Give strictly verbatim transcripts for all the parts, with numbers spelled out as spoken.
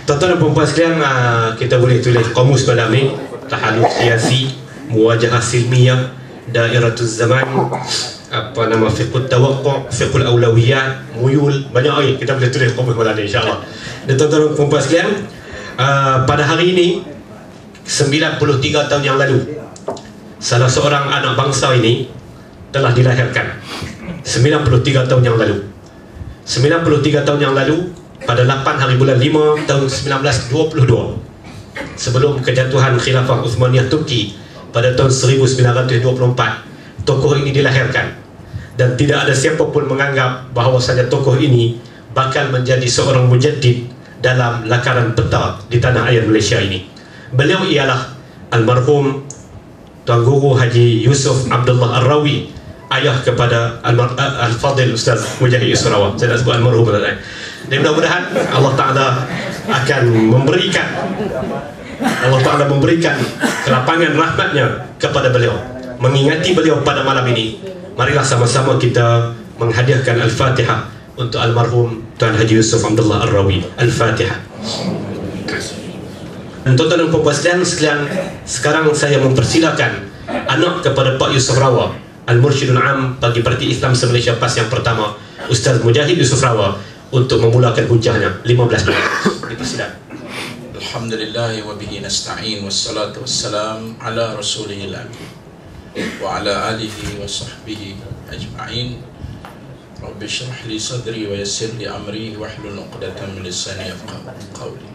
Tuan-tuan dan puan-puan sekalian, kita boleh tulis kamus malam ni. Tahaluk siasi, muwajahah silmiyah, dairatul zaman, apa nama, fiqhut tawaqqa', fiqhul awlawiyat, muyul, banyak lagi kita boleh tulis kamus malam ni, insya-Allah. Dan tuan-tuan dan puan-puan sekalian, uh, pada hari ini sembilan puluh tiga tahun yang lalu, salah seorang anak bangsa ini telah dilahirkan. sembilan puluh tiga tahun yang lalu. sembilan puluh tiga tahun yang lalu, pada lapan hari bulan lima tahun sembilan belas dua puluh dua, sebelum kejatuhan Khilafah Uthmaniyah Turki pada tahun seribu sembilan ratus dua puluh empat, tokoh ini dilahirkan. Dan tidak ada siapa pun menganggap bahawasanya tokoh ini bakal menjadi seorang mujaddid dalam lakaran peta di tanah air Malaysia ini. Beliau ialah almarhum Tuan Guru Haji Yusuf Abdullah Ar-Rawi, ayah kepada Al-Fadil Ustaz Mujahid Yusrawa. Saya nak sebut almarhum tadi. Dan mudah-mudahan Allah Ta'ala akan memberikan Allah Ta'ala memberikan kelapangan rahmatnya kepada beliau. Mengingati beliau pada malam ini, marilah sama-sama kita menghadiahkan Al-Fatihah untuk almarhum Tuan Haji Yusuf Abdullah Ar-Rawi. Al-Fatihah. Tuan-tuan dan puan-puan sekalian, sekarang saya mempersilakan anak kepada Pak Yusuf Rawa, Al-Mursyidul Am bagi Parti Islam se-Malaysia PAS yang pertama, Ustaz Mujahid Yusuf Rawa, untuk memulakan hujahnya. lima belas minit. Dipersilakan. Alhamdulillah wa bihi nasta'in, wassalatu wassalam ala rasulihil amin wa ala alihi wa sahbihi ajma'in. Rabbi shrah li sadri wa yassir li amri wahlul 'uqdatam min lisani yafqahu qawli.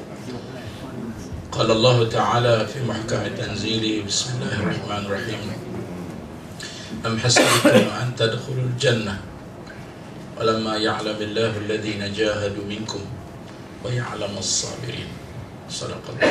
Qala Allah Ta'ala fi muhkami tanzili, bismillahirrahmanirrahim. Am hasibtum an tadkhulul jannah walamma ya'lamillahu alladhina jahadu minkum wa ya'lamus sabirin. Sadaqallahu.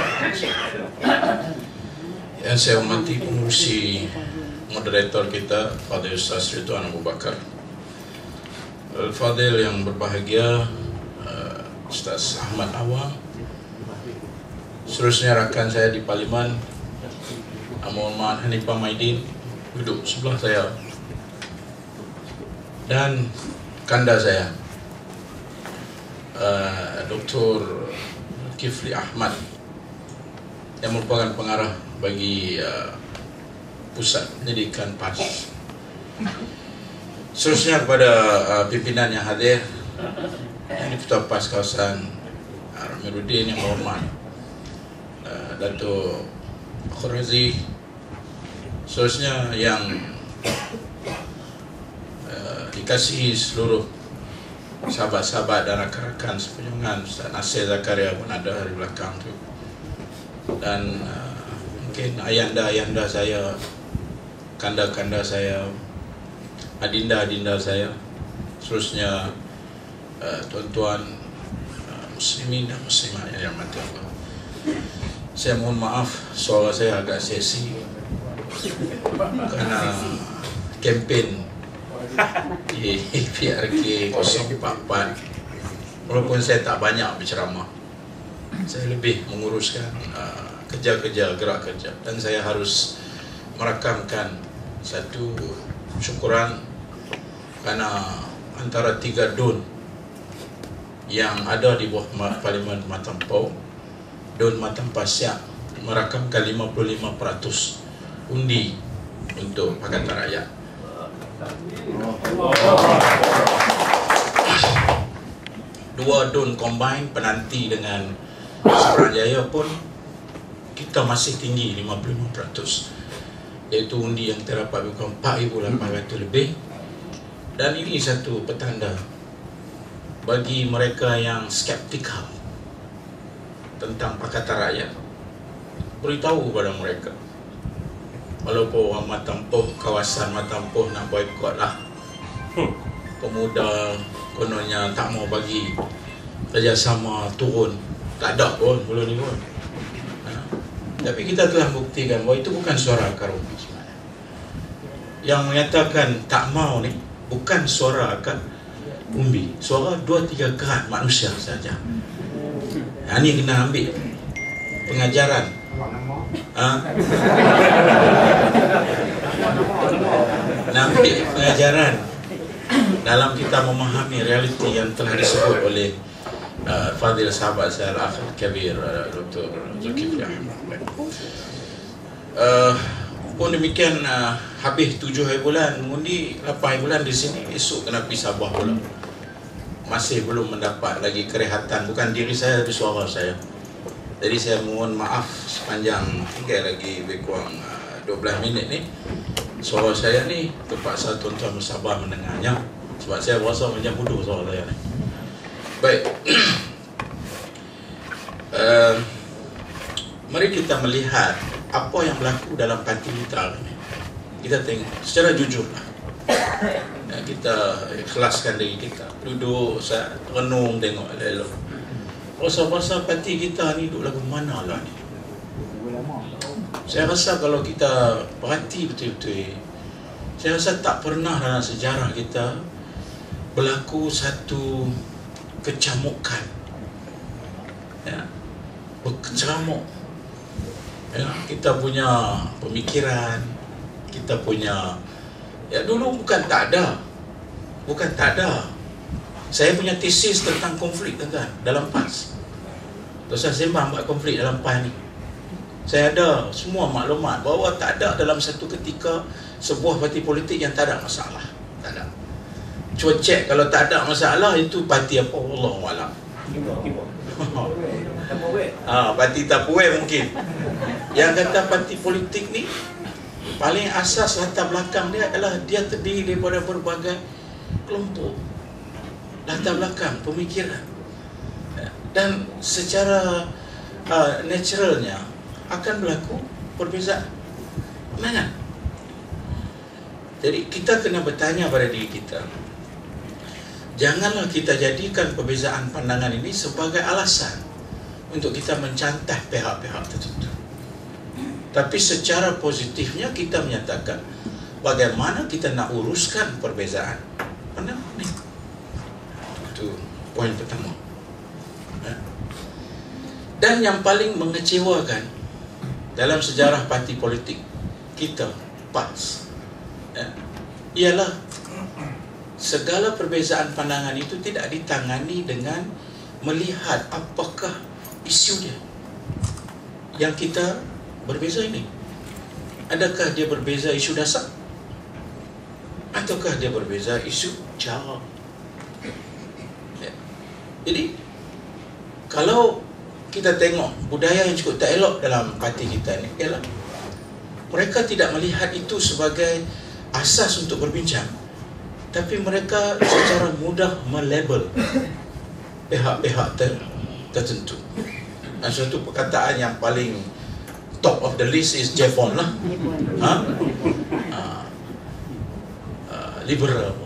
Yang saya hormati pengurusi moderator kita, Fadil Ustaz Ridwan Abu Bakar, Al-Fadil yang berbahagia, Ustaz Ahmad Awang, seterusnya rakan saya di Parlimen, Muhammad Hanifah Maidin duduk sebelah saya, dan kanda saya, uh, Doktor Kifli Ahmad, yang merupakan pengarah bagi uh, Pusat Pendidikan PAS. Seterusnya kepada uh, pimpinan yang hadir, yang di Ketua PAS kawasan uh, Ramiruddin yang berhormat, uh, Dato' Khurazi. Seterusnya yang uh, dikasihi seluruh sahabat-sahabat dan rakan-rakan seperjuangan, Ustaz Nasir Zakaria pun ada di belakang tu, dan uh, mungkin ayanda-ayanda saya, kanda-kanda saya, adinda-adinda saya, seterusnya uh, tuan-tuan uh, muslimin dan muslimat yang dirahmati Allah. Saya mohon maaf suara saya agak sesi kerana kempen di P R K kosong empat empat. Walaupun saya tak banyak berceramah, saya lebih menguruskan uh, kerja-kerja, gerak kerja, dan saya harus merakamkan satu syukuran kerana antara tiga dun yang ada di bawah Parlimen Matampau, Dun Matampau Siak, merakamkan lima puluh lima peratus undi untuk Pakatan Rakyat. Dua dun combine penanti dengan Suruhanjaya pun kita masih tinggi lima puluh lima peratus, iaitu undi yang terdapat bukan empat ribu lapan ratus lebih. Dan ini satu petanda bagi mereka yang skeptikal tentang Pakatan Rakyat. Beritahu kepada mereka, walaupun orang Matampuh, kawasan Matampuh nak boikot lah, pemuda kononnya tak mau bagi kerjasama turun, tak ada pun belum ni pun. Ha? Tapi kita telah buktikan bahawa itu bukan suara akar umbi sebenarnya. Yang menyatakan tak mau ni bukan suara akar umbi, suara dua tiga kerat manusia saja. Ha, ni kena ambil pengajaran. Ha? Nak ambil pengajaran dalam kita memahami realiti yang telah disebut oleh uh, Fadil sahabat saya Al-Akh Kabir uh, Doktor Zulkifli Ahmad. Uh, pun demikian, uh, habis tujuh hari bulan mengundi, lapan hari bulan di sini, esok kena pergi Sabah pula. Masih belum mendapat lagi kerehatan, bukan diri saya tapi suara saya. Jadi saya mohon maaf sepanjang tinggal lagi lebih kurang uh, dua belas minit ni, suara saya ni terpaksa tuan-tuan bersabar mendengarnya, sebab saya rasa macam bodoh suara saya ni. Baik. uh, Mari kita melihat apa yang berlaku dalam parti kita ni. Kita tengok secara jujur lah. Ya, kita ikhlaskan diri kita, duduk saya renung tengok elok. Rasa-rasa parti kita ni duduk lagu mana lah ni. Saya rasa kalau kita perhati betul-betul, saya rasa tak pernah dalam sejarah kita berlaku satu kecamukan, ya, berkecamuk. Ya, kita punya pemikiran, kita punya, ya dulu bukan tak ada, bukan tak ada. Saya punya tesis tentang konflik tentang dalam P A S. Terus saya sembang buat konflik dalam P A S ni. Saya ada semua maklumat bahawa tak ada dalam satu ketika sebuah parti politik yang tak ada masalah. Tak ada. Cuba cek kalau tak ada masalah itu parti apa, Wallahualam. Ah, parti Tupperware mungkin. Yang kata parti politik ni paling asas latar belakang dia adalah dia terdiri daripada berbagai kelompok, latar belakang, pemikiran, dan secara uh, naturalnya akan berlaku perbezaan pandangan. Jadi kita kena bertanya pada diri kita, janganlah kita jadikan perbezaan pandangan ini sebagai alasan untuk kita mencantah pihak-pihak tertentu. Tapi secara positifnya kita menyatakan bagaimana kita nak uruskan perbezaan pandangan ini. Itu poin pertama. Dan yang paling mengecewakan dalam sejarah parti politik kita, P A S, ya, ialah segala perbezaan pandangan itu tidak ditangani dengan melihat apakah isu dia yang kita berbeza ini. Adakah dia berbeza isu dasar, ataukah dia berbeza isu cara? Ya. Jadi kalau kita tengok budaya yang cukup tak elok dalam parti kita ni ialah mereka tidak melihat itu sebagai asas untuk berbincang, tapi mereka secara mudah melabel pihak-pihak ter, tertentu. Dan suatu perkataan yang paling top of the list is Jeffon lah, ha? Uh, uh, liberal,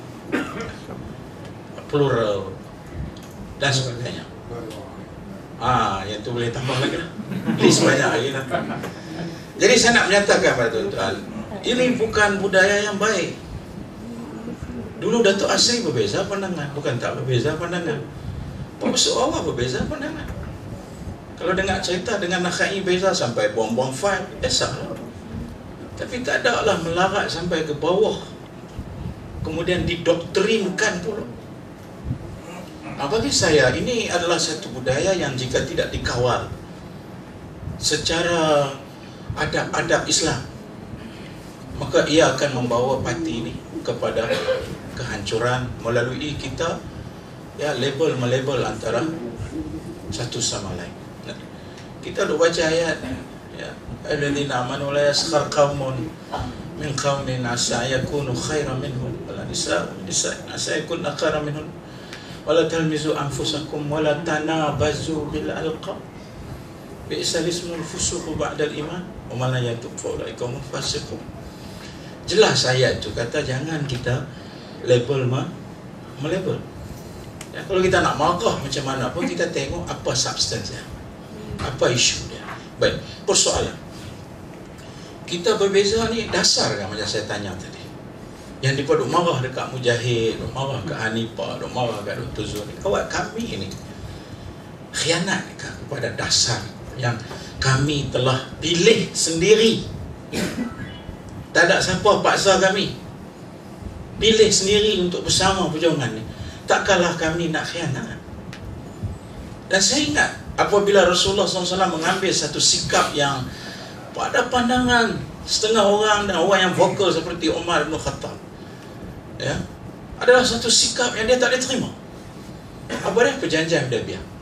plural, dan sebagainya. Ah, yang tu boleh tambah lagi lah, list banyak lagi lah. Jadi saya nak menyatakan pada tuan-tuan, ini bukan budaya yang baik. Dulu Datuk Asri berbeza pandangan, bukan tak berbeza pandangan. Pengusut awal berbeza pandangan. Kalau dengar cerita dengan Nakhai beza sampai bom-bom file, eh salah. Tapi tak ada lah melarat sampai ke bawah, kemudian didoktrinkan pula. Nah, bagi saya ini adalah satu budaya yang jika tidak dikawal secara adab-adab Islam, maka ia akan membawa parti ini kepada kehancuran melalui kita, ya, label melabel antara satu sama lain. Nah, kita duk baca ayat, ya, alladzina amanu la yaskhar qaumun min qaumin asa yakunu khairan minhum wala nisa nisa asa yakunu khairan minhum wala talmizu anfusakum wala tanabazu bil alqab bi'sal ismul fusuq ba'dal iman wa man la yatub fa ulaika hum fasiqun. Jelas ayat tu kata jangan kita label ma, melabel. Ya, kalau kita nak marah macam mana pun kita tengok apa substance dia, apa isu dia. Baik, persoalan kita berbeza ni dasar kan, macam saya tanya tadi. Yang dia duk marah dekat Mujahid, duk marah kat Hanifah, duk marah kat Doktor Zul. Awak kami ni khianat kepada dasar yang kami telah pilih sendiri. Tak ada siapa paksa kami, pilih sendiri untuk bersama perjuangan ni. Takkanlah kami nak khianat. Dan saya ingat apabila Rasulullah sallallahu alaihi wasallam mengambil satu sikap yang pada pandangan setengah orang dan orang yang vokal seperti Umar bin Khattab, ya, adalah satu sikap yang dia tak boleh terima. Apa dia? Perjanjian Hudaybiyah.